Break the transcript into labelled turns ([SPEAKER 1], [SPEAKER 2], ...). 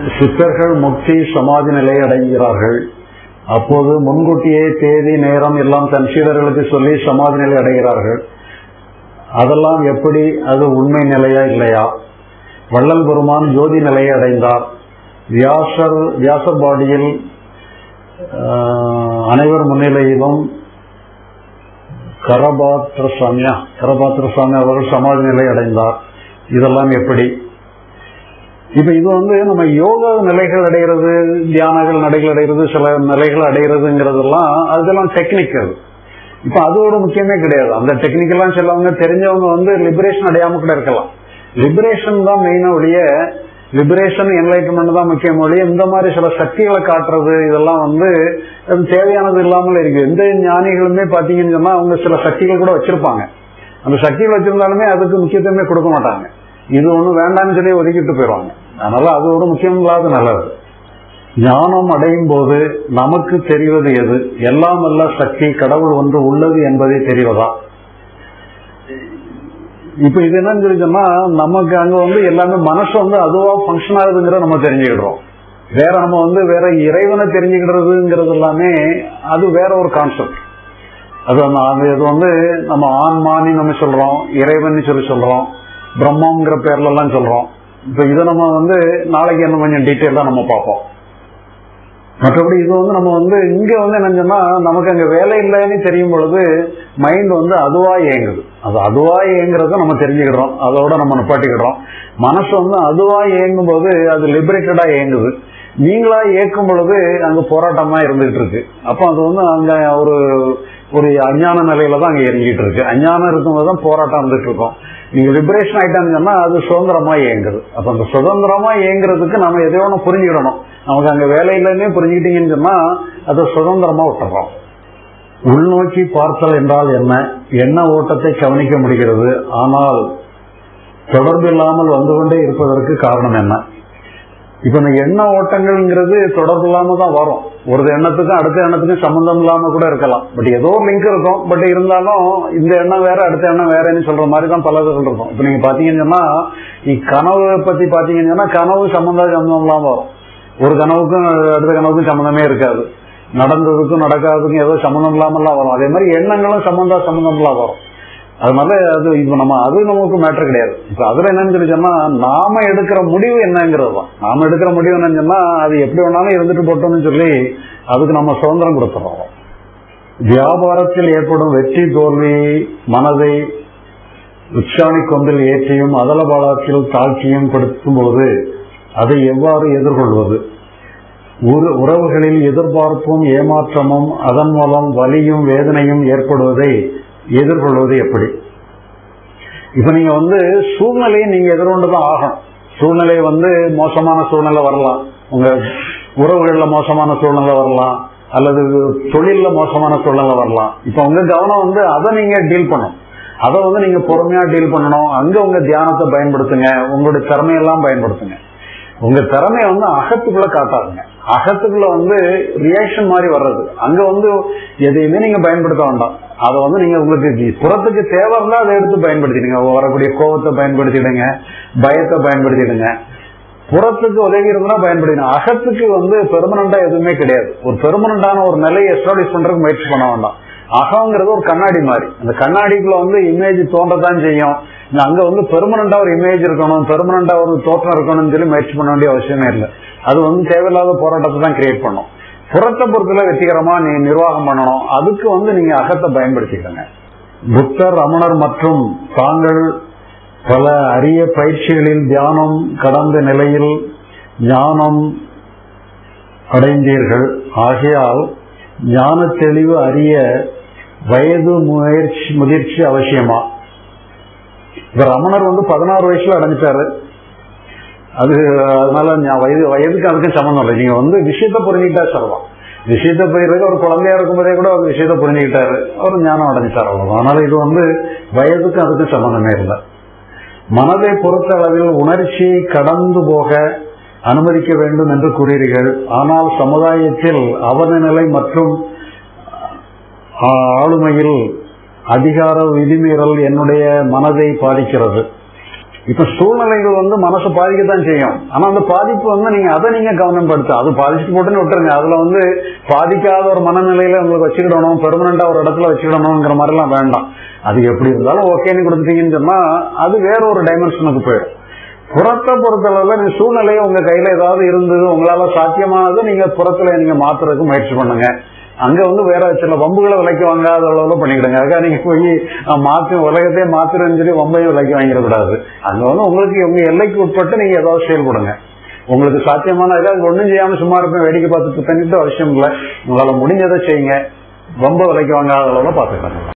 [SPEAKER 1] சித்தர்கள் முக்தி சமாதி நிலை அடைகிறார்கள். அப்போது முன்கூட்டியே தேதி நேரம் எல்லாம் தன் சீடர்களுக்கு சொல்லி சமாதி நிலை அடைகிறார்கள். அதெல்லாம் எப்படி? அது உண்மை நிலையா இல்லையா? வள்ளல் பெருமான் ஜோதி நிலையை அடைந்தார். வியாசர் பாடியில் அனைவர் முன்னிலையிலும் கரபாத்திர சுவாமி அவர்கள் சமாதி நிலை அடைந்தார். இதெல்லாம் எப்படி? இப்ப இது நம்ம யோகா நிலைகள் அடைகிறது, தியானங்கள் நிலைகள் அடைகிறது, சில நிலைகள் அடைகிறதுங்கிறதெல்லாம் அதெல்லாம் டெக்னிக்கல். இப்ப அதோட முக்கியமே கிடையாது. அந்த டெக்னிக்கெல்லாம் சிலவங்க தெரிஞ்சவங்க லிபரேஷன் அடையாம கூட இருக்கலாம். லிபரேஷன் தான் மெயினா ஒழிய, லிபரேஷன் என்லைட்மெண்ட் தான் முக்கியம் ஒழிய, இந்த மாதிரி சில சக்திகளை காட்டுறது இதெல்லாம் அது தேவையானது இல்லாமல் இருக்கு. எந்த ஞானிகளுமே பாத்தீங்கன்னு சொன்னா அவங்க சில சக்திகள் கூட வச்சிருப்பாங்க. அந்த சக்திகள் வச்சிருந்தாலுமே அதுக்கு முக்கியத்துவமே கொடுக்க மாட்டாங்க. இது ஒண்ணு வேண்டாம்னு சொல்லி ஒதுக்கிட்டு போயிடுவாங்க. அதனால அது ஒரு முக்கியம் இல்லாத நல்லது. ஞானம் அடையும் போது நமக்கு தெரிவது எது? எல்லாம் வல்ல சக்தி கடவுள் ஒன்று உள்ளது என்பதை தெரிவதா? இப்ப இது என்னன்னு சொல்லி சொன்னா, நமக்கு அங்க எல்லாமே மனசு அதுவா பங்கன் ஆகுதுங்கிற நம்ம தெரிஞ்சுக்கிடுறோம். வேற நம்ம வேற இறைவனை தெரிஞ்சுக்கிடுறதுங்கிறது எல்லாமே அது வேற ஒரு கான்செப்ட். அது நம்ம ஆன்மானி நம்ம சொல்றோம், இறைவன் சொல்லி சொல்றோம், பிரம்மங்கிற பேர்ல எல்லாம் சொல்றோம். இப்ப இதை நம்ம நாளைக்கு என்ன கொஞ்சம் டீட்டெயிலா நம்ம பார்ப்போம். மற்றபடி இது நம்ம இங்க என்னன்னா, நமக்கு அங்க வேலை இல்லைன்னு தெரியும் பொழுது மைண்ட் அதுவா இயங்குது. அது அதுவா இயங்குறத நம்ம தெரிஞ்சுக்கிடுறோம், அதோட நம்ம நிப்பாட்டிக்கிடுறோம். மனசு அதுவா இயங்கும் போது அது லிபரேட்டடா இயங்குது. நீங்களா இயக்கும் பொழுது அங்க போராட்டமா இருந்துகிட்டு இருக்கு. அப்ப அது அங்க ஒரு அஞ்ஞான நிலையில தான் அங்க இறங்கிட்டு இருக்கு. அஞ்ஞானம் இருக்கும்போது தான் போராட்டம் இருந்துட்டு இருக்கோம். நீங்க லிபரேஷன் ஆயிட்டான்னு சொன்னா அது சுதந்திரமா இயங்குது. அப்ப அந்த சுதந்திரமா இயங்குறதுக்கு நம்ம எதையோ ஒண்ணு புரிஞ்சுக்கிடணும். நமக்கு அங்க வேலை இல்லைன்னே புரிஞ்சுக்கிட்டீங்கன்னு சொன்னா அதை சுதந்திரமா விட்டுறோம். உள்நோக்கி பார்த்தல் என்றால் என்ன? எண்ண ஓட்டத்தை கவனிக்க முடிகிறது, ஆனால் தொடர்பு இல்லாமல் வந்து கொண்டே இருப்பதற்கு காரணம் என்ன? இப்ப இந்த எண்ண ஓட்டங்கள்ங்கிறது தொடர்பு இல்லாம தான் வரும். ஒரு எண்ணத்துக்கும் அடுத்த எண்ணத்துக்கும் சம்பந்தம் இல்லாம கூட இருக்கலாம். பட் ஏதோ ஒரு லிங்க் இருக்கும். பட் இருந்தாலும் இந்த எண்ணம் வேற அடுத்த எண்ணம் வேறன்னு சொல்ற மாதிரி தான் பலர்கள் இருக்கும். இப்ப நீங்க பாத்தீங்கன்னு சொன்னா, கனவு பத்தி பாத்தீங்கன்னு சொன்னா, கனவு சம்பந்தம் இல்லாம வரும். ஒரு கனவுக்கும் அடுத்த கனவுக்கும் சம்பந்தமே இருக்காது. நடந்ததுக்கும் நடக்காததுக்கும் ஏதோ சம்பந்தம் இல்லாமலாம் வரும். அதே மாதிரி எண்ணங்களும் சம்பந்தம் இல்லாம வரும். அதனால அது இப்ப அது நமக்கு மேட்டர் கிடையாது. இப்ப அதுல என்னன்னு சொல்லி சொன்னா, நாம எடுக்கிற முடிவு என்னங்கிறது தான். நாம எடுக்கிற முடிவு என்னன்னு சொன்னா, அது எப்படி வேணாலும் இருந்துட்டு போட்டோம்னு சொல்லி அதுக்கு நம்ம சுதந்திரம் கொடுத்துறோம். வியாபாரத்தில் ஏற்படும் வெற்றி தோல்வி மனதை உச்சாணி கொம்பில் ஏற்றியும் அதல பாலத்தில் தாழ்ச்சியும் கொடுக்கும் போது அதை எவ்வாறு எதிர்கொள்வது? உறவுகளில் எதிர்பார்ப்பும் ஏமாற்றமும் அதன் மூலம் வலியும் வேதனையும் ஏற்படுவதை எதிர்கொள்வது எப்படி? இப்ப நீங்க சூழ்நிலையை நீங்க எதிர்கொண்டுதான் ஆகணும். சூழ்நிலை மோசமான சூழ்நிலை வரலாம், உங்க உறவுகள்ல மோசமான சூழ்நிலை வரலாம், அல்லது தொழில்ல மோசமான சூழ்நிலை வரலாம். இப்ப உங்க கவனம் அதை நீங்க டீல் பண்ணணும். அதை நீங்க பொறுமையா டீல் பண்ணணும். அங்க உங்க தியானத்தை பயன்படுத்துங்க, உங்களுடைய திறமையெல்லாம் பயன்படுத்துங்க. உங்க திறமைய அகத்துக்குள்ள காட்டாதுங்க. அகத்துக்குள்ள ரியாக்ஷன் மாதிரி வர்றது. அங்க எதையுமே நீங்க பயன்படுத்த வேண்டாம். அதை நீங்க உங்களுக்கு புறத்துக்கு தேவை இருந்தா அதை எடுத்து பயன்படுத்திடுங்க. வரக்கூடிய கோபத்தை பயன்படுத்திடுங்க, பயத்தை பயன்படுத்திடுங்க. புறத்துக்கு உதவி இருந்தா பயன்படுத்திடுங்க. அகத்துக்கு பெர்மனண்டா எதுவுமே கிடையாது. ஒரு பெர்மனண்டான ஒரு நிலையை எஸ்டாப்ளிஷ் பண்றதுக்கு முயற்சி பண்ண வேண்டாம். அகங்கிறது ஒரு கண்ணாடி மாதிரி. அந்த கண்ணாடிக்குள்ள இமேஜ் தோன்றதான் செய்யும். அங்க பெர்மனண்டா ஒரு இமேஜ் இருக்கணும், பெர்மனண்டா ஒரு தோற்றம் இருக்கணும்னு சொல்லி முயற்சி பண்ண வேண்டிய அவசியமே இல்லை. அது தேவையில்லாத போராட்டத்தை தான் கிரியேட் பண்ணும். புறத்தை பொறுத்துல வெற்றிகரமா நீங்க நிர்வாகம் பண்ணணும். அதுக்கு நீங்க அகத்தை பயன்படுத்திக்கங்க. புத்தர், ரமணர் மற்றும் தாங்கள் பல அரிய பயிற்சிகளில் தியானம் கடந்த நிலையில் ஞானம் அடைந்தீர்கள். ஆகையால் ஞான தெளிவு அறிய வயது முதிர்ச்சி அவசியமா? இப்ப ரமணர் 16 வயசுல அடைஞ்சிட்டாரு. அதனால வயதுக்கு அதுக்கும் சம்பந்தம் இல்லை. நீங்க விஷயத்த புரிஞ்சுக்கிட்டா சொல்லலாம். விஷயத்த போயிருக்கு. ஒரு குழந்தையா இருக்கும்போதே கூட அவர் விஷயத்த புரிஞ்சுக்கிட்டாரு, அவர் ஞானம் அடைஞ்சிட்டாரு. அவ்வளவு. அதனால இது வயதுக்கும் அதுக்கும் சம்பந்தமே இல்லை. மனதை பொறுத்த அளவில் உணர்ச்சியை கடந்து போக அனுமதிக்க வேண்டும் என்று கூறுகிறீர்கள். ஆனால் சமுதாயத்தில் அவநநிலை மற்றும் ஆளுமையில் அதிகார விதிமீறல் என்னுடைய மனதை பாதிக்கிறது. இப்ப சூழ்நிலைகள் வந்து மனசை பாதிக்கத்தான் செய்யும். ஆனா அந்த பாதிப்பு நீங்க அதை கவனம் படுத்த, அது பாதிச்சுட்டு போட்டுன்னு விட்டுருங்க. அதுல பாதிக்காத ஒரு மனநிலையில உங்களுக்கு வச்சுக்கிடணும், பெர்மனண்டா ஒரு இடத்துல வச்சுக்கிடணுங்கிற மாதிரி எல்லாம் வேண்டாம். அது எப்படி இருந்தாலும் ஓகேன்னு கொடுத்துட்டீங்கன்னு சொன்னா அது வேற ஒரு டைமென்ஷனுக்கு போயிடும். புறத்தை பொறுத்தளவுல நீங்க சூழ்நிலையை உங்க கையில ஏதாவது இருந்தது, உங்களால சாத்தியமானது நீங்க புறத்துல நீங்க மாத்துறதுக்கு முயற்சி பண்ணுங்க. அங்க வேற சில வம்புகளை விலைக்கு வாங்காத அளவுல பண்ணிக்கிடுங்க. அதுக்காக நீங்க போய் மாத்தி உலகத்தையே மாத்துறேன்னு சொல்லி வம்பையும் விலைக்கு வாங்கிடக்கூடாது. அங்க உங்களுக்கு உங்க எல்லைக்கு உட்பட்டு நீங்க ஏதாவது செயல்படுங்க. உங்களுக்கு சாத்தியமான ஏதாவது ஒண்ணும் செய்யாம சும்மா இருப்பேன் வேடிக்கை பார்த்துட்டு தண்ணிட்டு அவசியம் இல்லை. உங்களால முடிஞ்சதை செய்யுங்க. வம்ப விலைக்கு வாங்காத அளவுல பாத்துக்கிறாங்க.